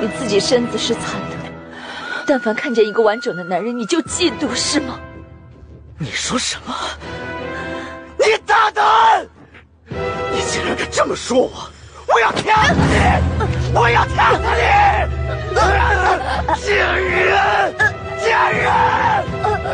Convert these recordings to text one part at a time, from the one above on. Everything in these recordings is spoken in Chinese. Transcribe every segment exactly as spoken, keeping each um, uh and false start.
你自己身子是残的，但凡看见一个完整的男人，你就嫉妒，是吗？ 你说什么？你大胆！你竟然敢这么说我！我要掐死你！我要掐死你！贱人！贱人！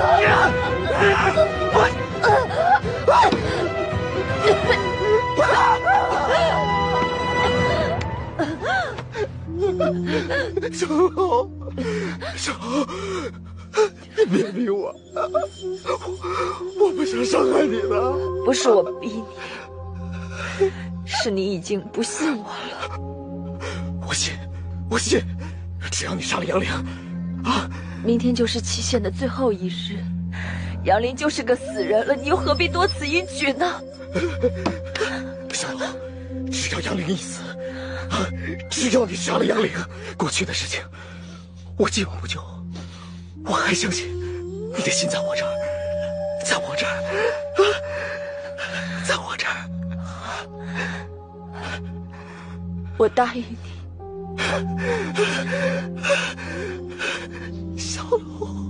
小豪，小豪，你别逼我，我我不想伤害你的。 不是我逼你，是你已经不信我了。 我信，我信，只要你杀了杨凌，啊！ 明天就是期限的最后一日，杨凌就是个死人了，你又何必多此一举呢？ 小豪，只要杨凌一死，啊！只要你杀了杨凌，过去的事情我既往不咎。我还相信你的心在我这儿，在我这儿，啊，在我这儿。 我答应你。 小龙。